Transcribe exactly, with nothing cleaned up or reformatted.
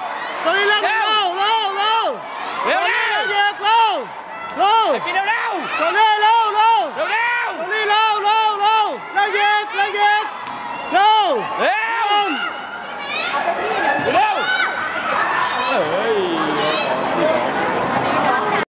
โจลี่เร็วเร็วเร็วเร็วเร็วเร็วเร็วเร็วเร็วเร็วกินเร็วเร็วโจลี่เร็วเร็วเร็วเร็วโจลี่เร็วเร็วเร็วเร็วเย็กเร็วเย็กเร็วเร็ว